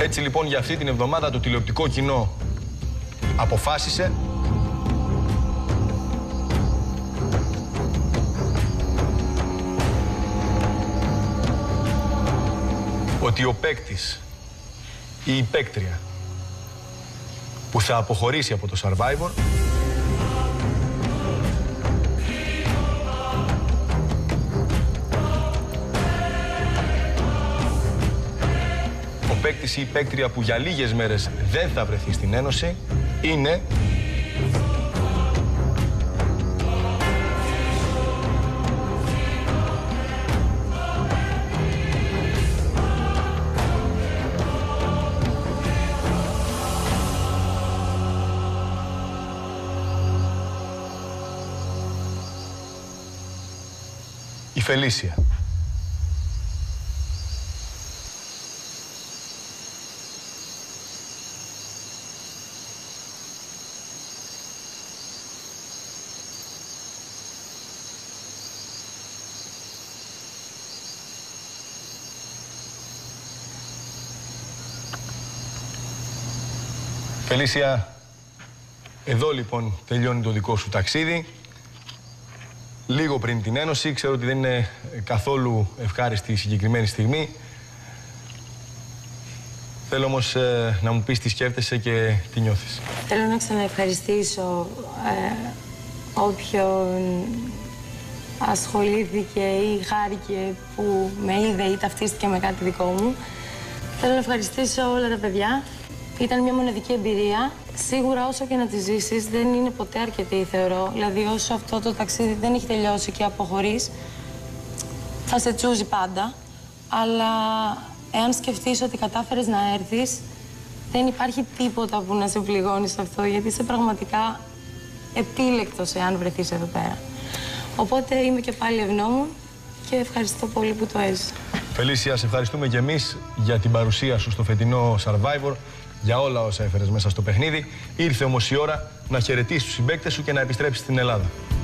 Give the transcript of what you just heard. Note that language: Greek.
Έτσι λοιπόν για αυτή την εβδομάδα το τηλεοπτικό κοινό αποφάσισε ότι ο παίκτης ή η παίκτρια που θα αποχωρήσει από το Survivor ο παίκτης ή η παίκτρια που για λίγες μέρες δεν θα βρεθεί στην Ένωση είναι η Φελίσια. Φελίσια, εδώ λοιπόν τελειώνει το δικό σου ταξίδι. Λίγο πριν την Ένωση, ξέρω ότι δεν είναι καθόλου ευχάριστη η συγκεκριμένη στιγμή. Θέλω όμως να μου πεις τι σκέφτεσαι και τι νιώθεις. Θέλω να ξαναευχαριστήσω όποιον ασχολήθηκε ή χάρηκε που με είδε ή ταυτίστηκε με κάτι δικό μου. Θέλω να ευχαριστήσω όλα τα παιδιά. Ήταν μια μοναδική εμπειρία. Σίγουρα όσο και να τη ζήσεις δεν είναι ποτέ αρκετή, θεωρώ. Δηλαδή όσο αυτό το ταξίδι δεν έχει τελειώσει και αποχωρείς, θα σε τσούζει πάντα. Αλλά εάν σκεφτείς ότι κατάφερες να έρθεις, δεν υπάρχει τίποτα που να σε πληγώνει σε αυτό, γιατί είσαι πραγματικά επίλεκτος εάν βρεθείς εδώ πέρα. Οπότε είμαι και πάλι ευγνώμων και ευχαριστώ πολύ που το έζησα. Φελίσια, σε ευχαριστούμε και εμείς για την παρουσία σου στο φετινό Survivor, για όλα όσα έφερες μέσα στο παιχνίδι. Ήρθε όμως η ώρα να χαιρετήσεις τους συμπαίκτες σου και να επιστρέψεις στην Ελλάδα.